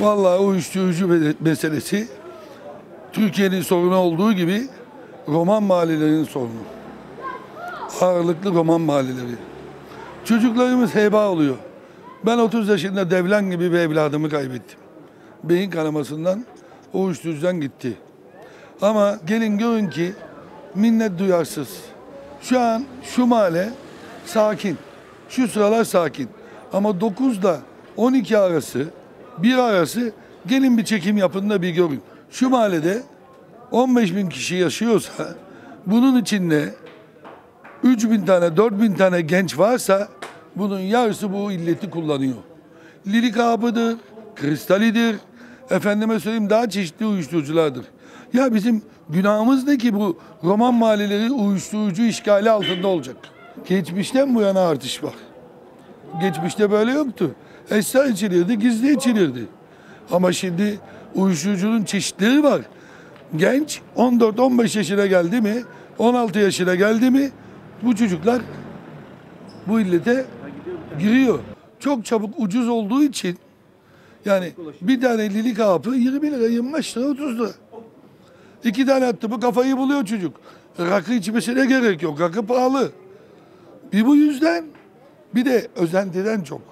Vallahi uyuşturucu meselesi Türkiye'nin sorunu olduğu gibi Roman mahallelerinin sorunu. Ağırlıklı Roman mahalleleri. Çocuklarımız heba oluyor. Ben 30 yaşında Devlen gibi bir evladımı kaybettim. Beyin kanamasından, uyuşturucudan gitti. Ama gelin görün ki minnet duyarsız. Şu an şu mahalle sakin. Şu sıralar sakin. Ama 9'da 12 arası, 1 arası gelin bir çekim yapın da bir görün. Şu mahallede 15 bin kişi yaşıyorsa bunun içinde 3 bin tane, 4 bin tane genç varsa bunun yarısı bu illeti kullanıyor. Lirik hapıdır, kristalidir, efendime söyleyeyim daha çeşitli uyuşturuculardır. Ya bizim günahımız ne ki bu Roman mahalleleri uyuşturucu işgali altında olacak? Geçmişten bu yana artış var. Geçmişte böyle yoktu. Esrar içilirdi, gizli içilirdi. Ama şimdi uyuşturucunun çeşitleri var. Genç 14-15 yaşına geldi mi, 16 yaşına geldi mi bu çocuklar bu illete giriyor. Çok çabuk ucuz olduğu için yani bir tane lilik hapı 20 lira, 25 lira, 30 lira. 2 tane attı mı kafayı buluyor çocuk. Rakı içmesine gerek yok. Rakı pahalı. Bir bu yüzden bir de özentiden çok.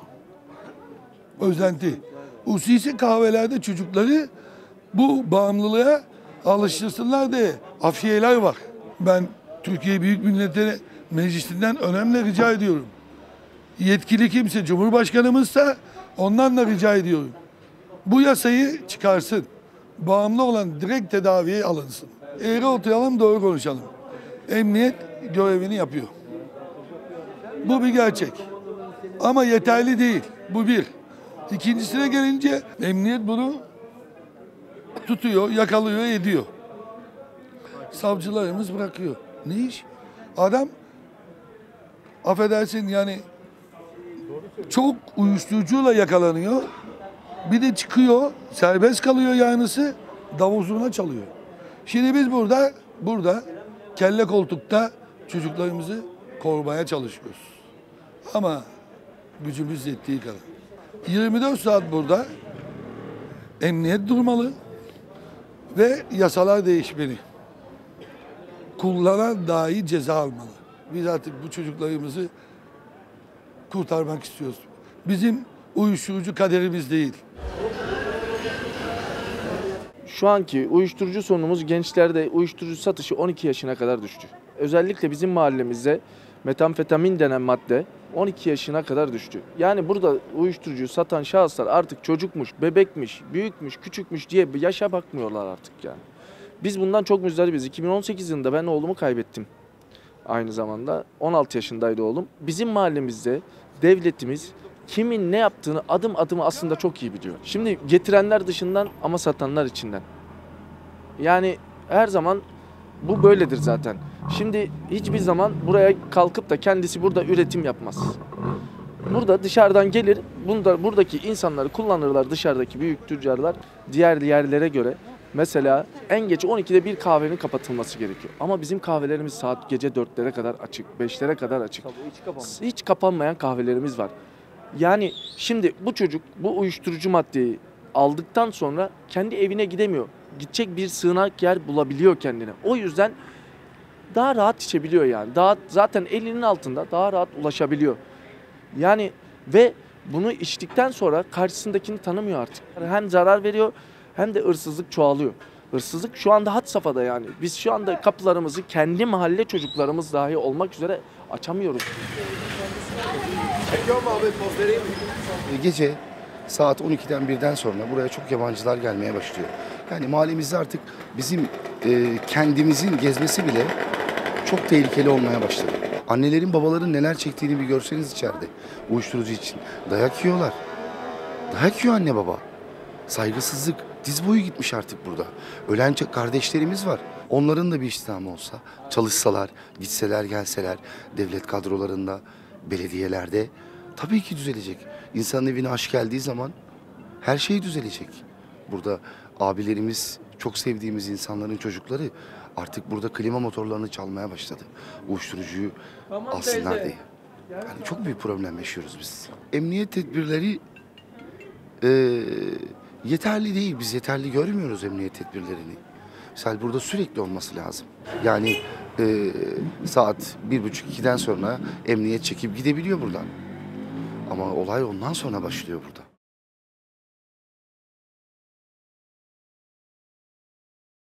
Özenti. Hususi kahvelerde çocukları bu bağımlılığa alıştırsınlar diye afiyeler var. Ben Türkiye Büyük Millet Meclisi'nden önemli rica ediyorum. Yetkili kimse Cumhurbaşkanımızsa ondan da rica ediyorum. Bu yasayı çıkarsın. Bağımlı olan direkt tedaviye alınsın. Eğri oturalım, doğru konuşalım. Emniyet görevini yapıyor. Bu bir gerçek. Ama yeterli değil. Bu bir. İkincisine gelince emniyet bunu tutuyor, yakalıyor, ediyor. Savcılarımız bırakıyor. Ne iş? Adam affedersin yani çok uyuşturucuyla yakalanıyor. Bir de çıkıyor, serbest kalıyor yanısı, davul çalıyor. Şimdi biz burada kelle koltukta çocuklarımızı korumaya çalışıyoruz. Ama gücümüz yettiği kadar. 24 saat burada emniyet durmalı ve yasalar değişmeli. Kullanan dahi ceza almalı. Biz artık bu çocuklarımızı kurtarmak istiyoruz. Bizim uyuşturucu kaderimiz değil. Şu anki uyuşturucu sorunumuz gençlerde uyuşturucu satışı 12 yaşına kadar düştü. Özellikle bizim mahallemizde metamfetamin denen madde 12 yaşına kadar düştü. Yani burada uyuşturucu satan şahıslar artık çocukmuş, bebekmiş, büyükmüş, küçükmüş diye bir yaşa bakmıyorlar artık yani. Biz bundan çok muzdaribiz. 2018 yılında ben oğlumu kaybettim. Aynı zamanda 16 yaşındaydı oğlum. Bizim mahallemizde devletimiz kimin ne yaptığını adım adım aslında çok iyi biliyor. Şimdi getirenler dışından ama satanlar içinden. Yani her zaman bu böyledir zaten. Şimdi hiçbir zaman buraya kalkıp da kendisi burada üretim yapmaz. Burada dışarıdan gelir, buradaki insanları kullanırlar dışarıdaki büyük tüccarlar diğer yerlere göre. Mesela en geç 12'de bir kahvenin kapatılması gerekiyor. Ama bizim kahvelerimiz saat gece 4'lere kadar açık, 5'lere kadar açık. Hiç kapanmayan kahvelerimiz var. Yani şimdi bu çocuk bu uyuşturucu maddeyi aldıktan sonra kendi evine gidemiyor. Gidecek bir sığınak yer bulabiliyor kendine. O yüzden daha rahat içebiliyor yani. Daha zaten elinin altında daha rahat ulaşabiliyor. Yani ve bunu içtikten sonra karşısındakini tanımıyor artık. Hem zarar veriyor hem de hırsızlık çoğalıyor. Hırsızlık şu anda had safhada yani. Biz şu anda kapılarımızı kendi mahalle çocuklarımız dahi olmak üzere açamıyoruz. Gece saat 12'den 1'den sonra buraya çok yabancılar gelmeye başlıyor. Yani mahallemizde artık bizim kendimizin gezmesi bile çok tehlikeli olmaya başladı. Annelerin babaların neler çektiğini bir görseniz içeride uyuşturucu için. Dayak yiyorlar. Dayak yiyor anne baba. Saygısızlık diz boyu gitmiş artık burada. Ölen kardeşlerimiz var. Onların da bir istihdamı olsa, çalışsalar, gitseler gelseler devlet kadrolarında, belediyelerde tabii ki düzelecek. İnsanın evine aşk geldiği zaman her şey düzelecek. Burada abilerimiz, çok sevdiğimiz insanların çocukları artık burada klima motorlarını çalmaya başladı. Uyuşturucuyu alsınlar diye. Yani çok büyük problem yaşıyoruz biz. Emniyet tedbirleri Yeterli değil. Biz yeterli görmüyoruz emniyet tedbirlerini. Mesela burada sürekli olması lazım. Yani saat 1.30-2'den sonra emniyet çekip gidebiliyor buradan. Ama olay ondan sonra başlıyor burada.